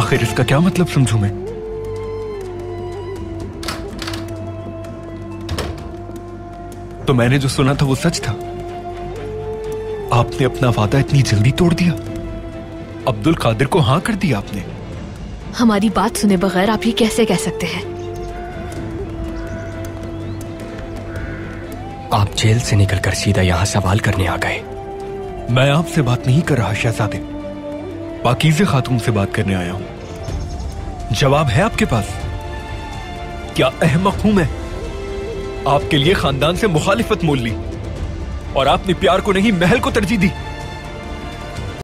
आखिर इसका क्या मतलब समझूं मैं? तो मैंने जो सुना था वो सच था? आपने अपना वादा इतनी जल्दी तोड़ दिया? अब्दुल कादिर को हाँ कर दिया आपने? हमारी बात सुने बगैर आप ये कैसे कह सकते हैं? आप जेल से निकलकर सीधा यहां सवाल करने आ गए। मैं आपसे बात नहीं कर रहा शहजादे, पाकीज़े खातून से बात करने आया हूं। जवाब है आपके पास? क्या अहमक हूं मैं? आपके लिए खानदान से मुखालिफत मोल ली और आपने प्यार को नहीं महल को तरजीह दी।